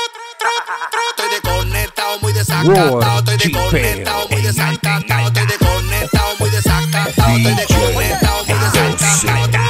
Estoy desconectado, muy desacatado. Estoy desconectado, muy desacatado. Estoy desconectado, muy desacatado. Estoy desconectado, muy desacatado.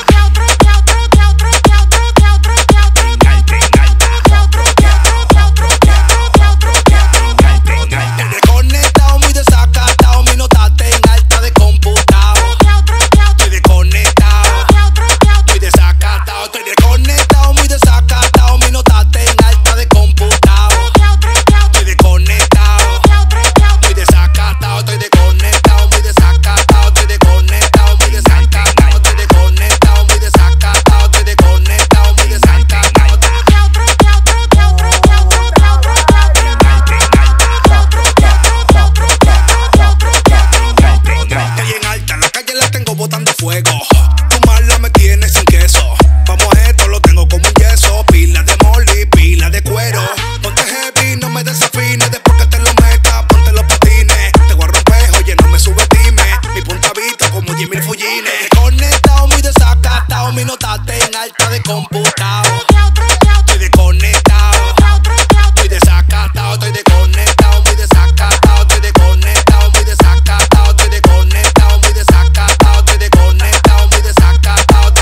Fuego, tu mala me tiene sin queso. Vamos a esto, lo tengo como un yeso. Pila de molly, pila de cuero. Ponte heavy, no me desafines. Después que te lo metas, ponte los patines. Te voy a romper, oye, no me subestimes. Mi punta vista como Jimmy Fullines. Desconectado, muy desacatado. Mi nota en alta de computado. Estoy desconectado, muy desacatado. Estoy desconectado, muy desacatado. Estoy desconectado, muy desacatado. Estoy desconectado, muy desacatado. Estoy desconectado, muy desacatado.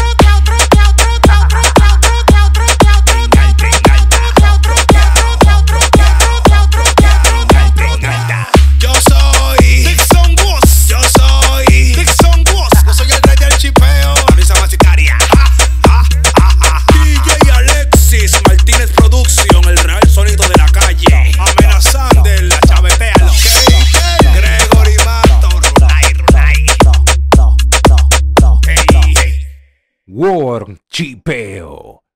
Yo soy Dixon Woz. Yo soy Dixon Woz. Yo soy el rey del chipeo. Camisa masicaria. DJ Alexis Martínez Producción, el real sonido de la calle. Amenazando la chavetea, lo que Gregory Mato, Runay. War Chipeo.